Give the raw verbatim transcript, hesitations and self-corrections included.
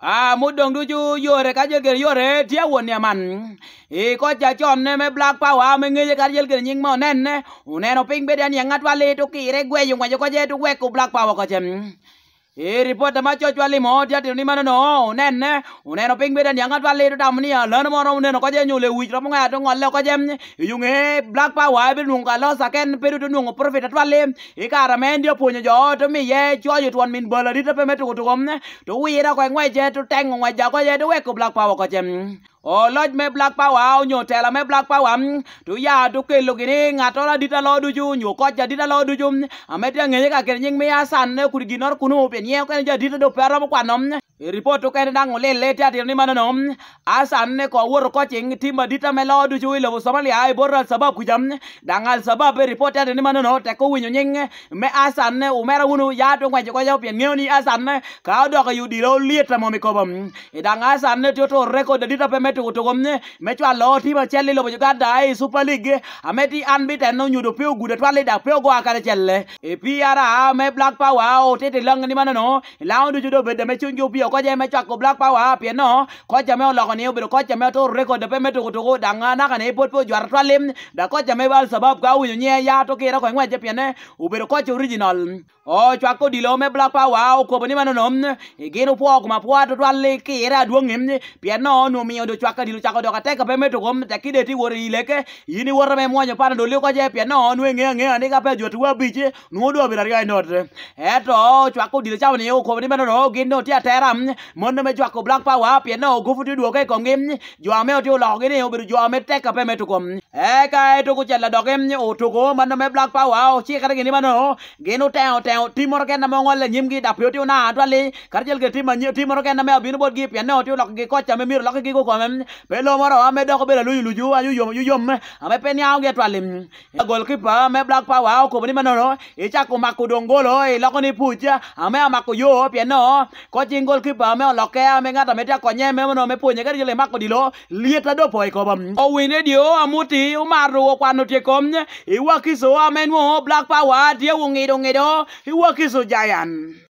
à một đồng đu chu yore ka jel ke yore tia won ya man e ko cha chon ne me Black Power me nge ka jel ke nying mo nen ne uneno ping be dan yangat wale to kire gwe yung ko je to we ko Black Power ko chem e report ma cho chwali mo dia ni mano no nen ne uneno ping be dan yangat wale to dam ni lan mo no uneno ko je nyule wi ro mo nga to ngol le ko jem yung e Black Power be nung ka lo saken pe to nung profit wale e ka ra men dia punyo jo to mi ye cho yu ton min bol ri to pe me to to gom ne to wi ra ko ngwe je to teng ngwe ja ko je to we ko Black Power ko jem o loj me Black Power nyo tela me Black Power tu ya tu ke lo gini ngato la dita lo duju nyo ko ja dita lo duju ame te nge ka ke nying me asan ne kur ginor kunu pe nye ko ja dita do pera mo kwanom report to ke dang le le ta ni mano nom asan ne ko wor ko ching timba dita me lo duju lo Somalia ai bor sabab ku jam dangal sabab report ta ni mano no te ko winyo nying me asan ne umera unu ya to ngwa ko ja pe nge ni asan ne ka do ka yu di lo liet mo mi ko bam e dang asan ne to to record dita pe to to gomne me chwa lo ti ba chelle lo ga dai Super League ameti unbeaten no nyudo pe gude twale da pe go akare chelle e pi ara me Black Power o te te lang ni mano no la ndu judo be de me chunju pi ko je me chwa ko Black Power pe no ko ja me lo ko ni be ko ja me to record pe me to to go danga na ka ne pot po jwar twale da ko ja me bal sabab ga wu nye ya to ke ra ko ngwa je pe ne u be ko che original o chwa ko di lo me Black Power ko ni mano no e geno po ko ma po to twale ke ra duong ngem pe no no mi do chwaka dilu chaka do ka te ka pe meto gom te kide ti wori leke yini wor me mo nya pan do le ko je pe no nu nge nge ani ka pe jo tu abi je nu do bi ra not eto chwaka dilu chaw ni ko ni mano no gin do ti ateram mon me chwaka Black Power pe no go futi do ke ko ngem jo ame ti lo ge ni o bi jo ame te ka pe meto gom e ka e to ko chela do gem o to go man me Black Power o chi ka ge ni mano geno te o te ti mor ke na mo ngol nyim gi da pe ti na to le kar jel ge ti ma ti mor ke na me bi no bod gi pe no ti lo ge ko cha me mir lo ge ko ko pelo moro ame do ko bela lu lu ju ayu yom yu yom ame pe nya ge twalim goalkeeper me Black Power ko ni mano e cha ko makko dongolo e lo ko ni puja ame makko yo pe no ko jing goalkeeper me lo ke ame ngata me ta ko nye me no me punya ga le makko di lo lieta do poi ko bam o wine dio amuti o maru kwa no te kom e wakiso ame no Black Power dia wo ngido ngido e wakiso giant.